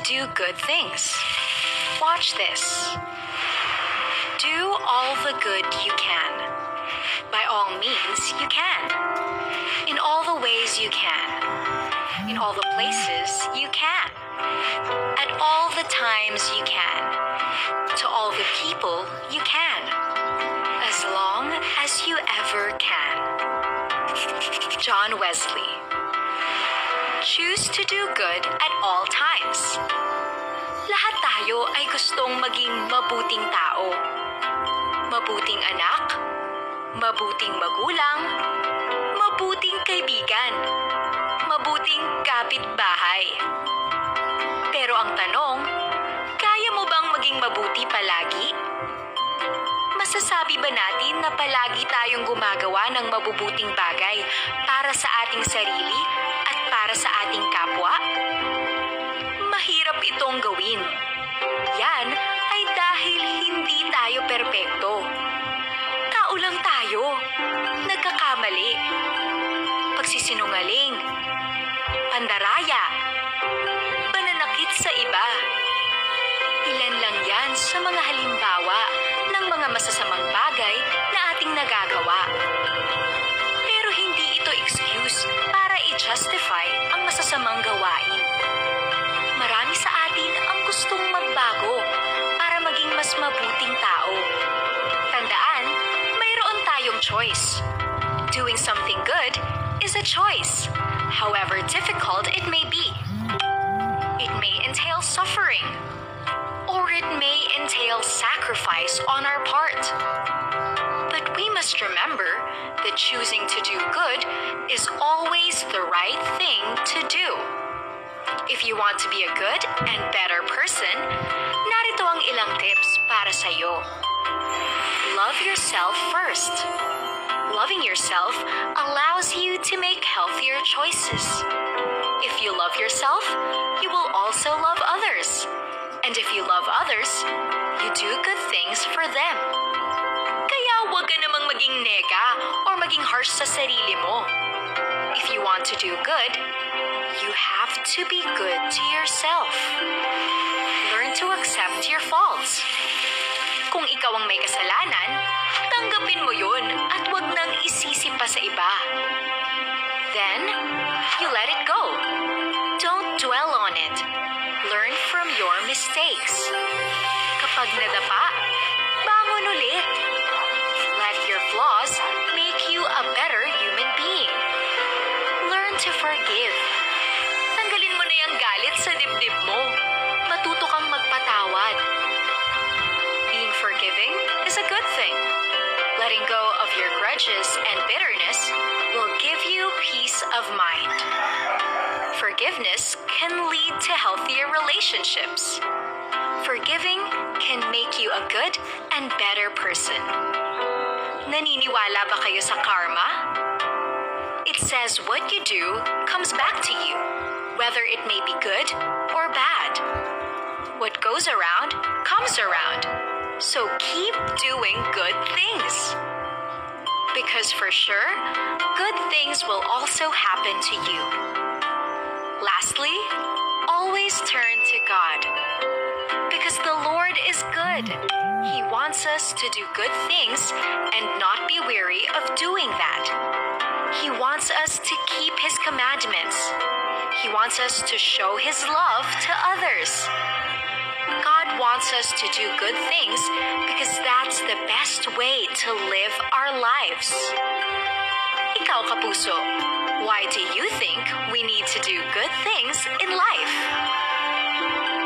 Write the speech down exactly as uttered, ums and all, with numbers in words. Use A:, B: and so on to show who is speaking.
A: do good things. Watch this. Do all the good you can. By all means you can. In all the ways you can. In all the places you can. At all the times you can. To all the people you can. As long as you ever can. John Wesley. Choose to do good at all times. Lahat tayo ay gustong maging mabuting tao. Mabuting anak, mabuting magulang, mabuting kaibigan, mabuting kapitbahay. Pero ang tanong, kaya mo bang maging mabuti palagi? Masasabi ba natin na palagi tayong gumagawa ng mabubuting bagay para sa ating sarili at para sa ating kapwa? Mahirap itong gawin. Yan ay dahil hindi tayo perpekto. Tao lang tayo. Nagkakamali. Pagsisinungaling. Pandaraya. Pananakit sa iba. Ilan lang yan sa mga halimbawa ng mga masasamang bagay na ating nagagawa. Pero hindi ito excuse para i-justify ang masasamang gawain. Marami sa atin ang gustong magbago para maging mas mabuting tao. Tandaan, mayroon tayong choice. Doing something good is a choice, however difficult it may be. It may entail suffering, or it may entail sacrifice on our part. But we must remember that choosing to do good is always the right thing to do. If you want to be a good and better person, narito ang ilang tips para sa iyo. Love yourself first. Loving yourself allows you to make healthier choices. If you love yourself, you will also love others. And if you love others, you do good things for them. Kaya huwag ka namang maging nega or maging harsh sa sarili mo. If you want to do good, you have to be good to yourself. Learn to accept your faults. Kung ikaw ang may kasalanan, tanggapin mo yun at huwag nang isisi pa sa iba. Then, you let it go. Don't dwell on it. Learn from your mistakes. Kapag nadapa, bangon ulit. Let your flaws make you a better human being. Learn to forgive. Tanggalin mo na yung galit sa dibdib mo. Matuto kang magpatawad. Being forgiving is a good thing. Letting go of your grudges and bitterness will give you peace of mind. Forgiveness can lead to healthier relationships. Forgiving can make you a good and better person. Naniniwala ba kayo sa karma? It says what you do comes back to you, whether it may be good or bad. What goes around comes around. So keep doing good things. Because for sure, good things will also happen to you. Lastly, always turn to God. Because the Lord is good. He wants us to do good things and not be weary of doing that. He wants us to keep His commandments. He wants us to show His love to others. God wants us to do good things because that's the best way to live our lives. Ikaw, kapuso, why do you think we need to do good things in life?